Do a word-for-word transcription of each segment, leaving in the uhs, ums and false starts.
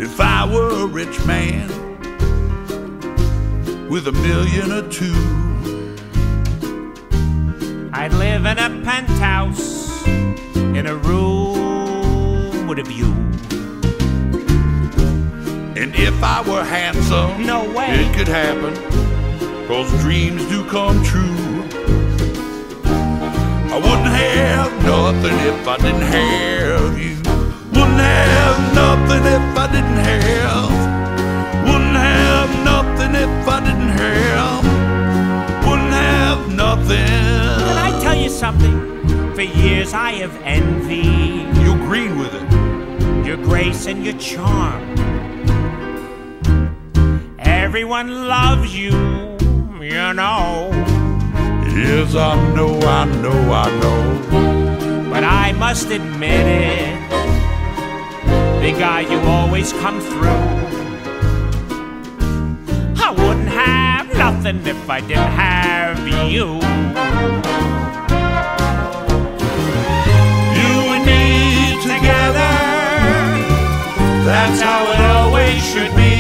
If I were a rich man with a million or two, I'd live in a penthouse in a room with a view. And if I were handsome, No way. it could happen, 'cause dreams do come true. I wouldn't have nothing if I didn't have you. Wouldn't have nothing if I didn't have. Wouldn't have nothing if I didn't have. Wouldn't have nothing. Can I tell you something? For years I have envied You agreed with it. your grace and your charm. Everyone loves you, you know. Yes, I know, I know, I know. But I must admit it, big guy, you always come through. I wouldn't have nothing if I didn't have you. You and me together, that's how it always should be.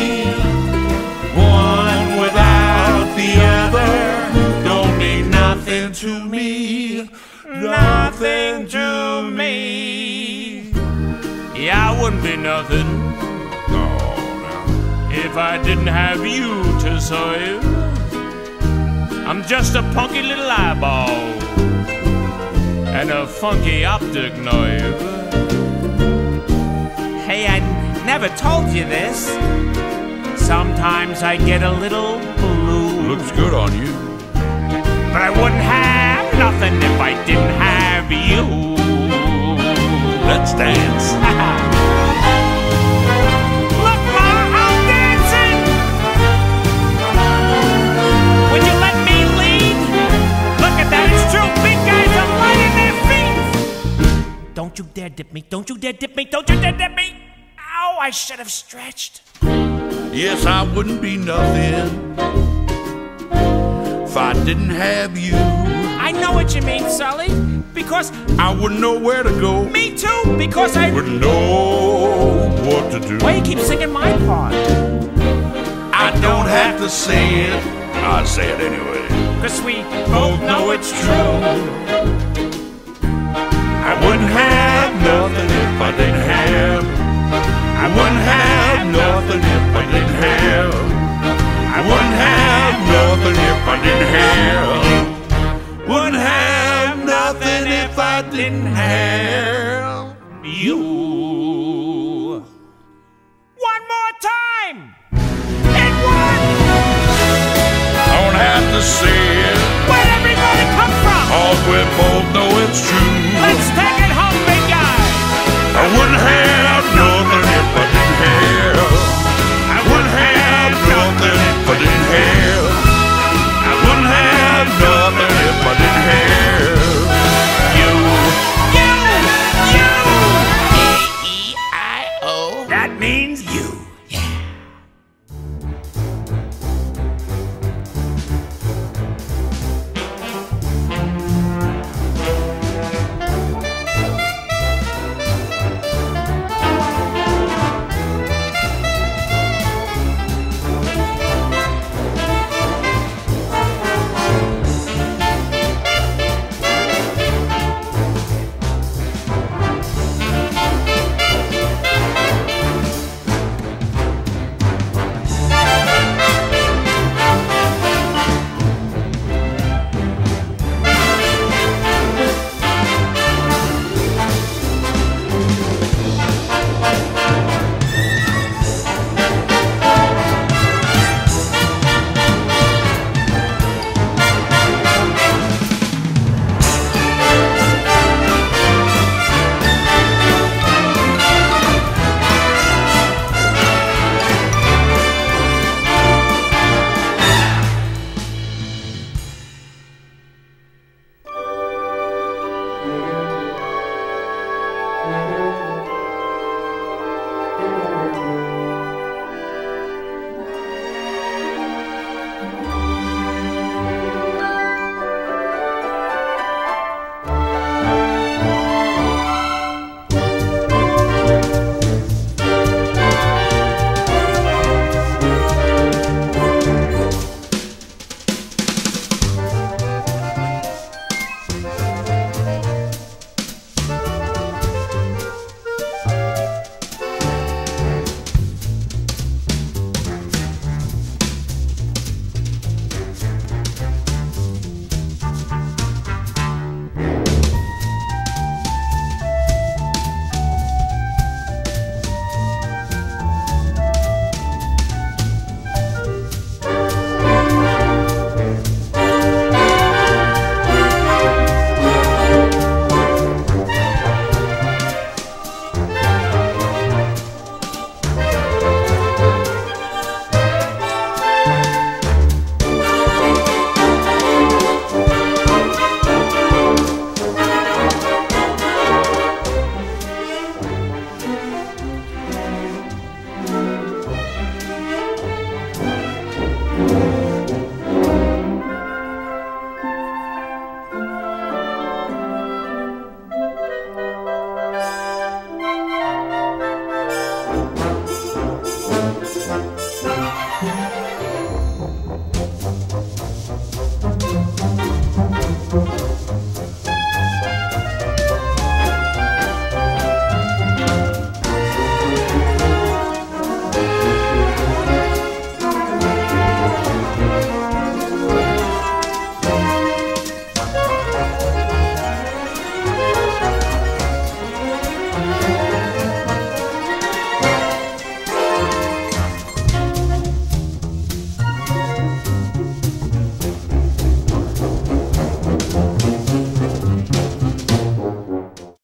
One without the other don't mean nothing to me. Nothing to me. Yeah, I wouldn't be nothing No, no. if I didn't have you to serve. I'm just a punky little eyeball and a funky optic nerve. Hey, I never told you this. Sometimes I get a little blue. Looks good on you. But I wouldn't have nothing if I didn't have you. Let's dance. Look, Ma, I'm dancing. Would you let me lead? Look at that, it's true. Big guys are lighting their feet. Don't you dare dip me. Don't you dare dip me. Don't you dare dip me. Ow, I should have stretched. Yes, I wouldn't be nothing if I didn't have you. I know what you mean, Sully. Because I wouldn't know where to go. me too. Because I. Wouldn't know what to do. Why you keep singing my part? I don't have to say it. I say it anyway. Cause we both know it's true. I wouldn't have nothing if I didn't have. I wouldn't have nothing if I didn't have. I wouldn't have nothing if I didn't have. Wouldn't have nothing if I didn't have You. One more time. And one. I don't have to say it, Where'd everybody come from? 'cause we both know it's true. Let's take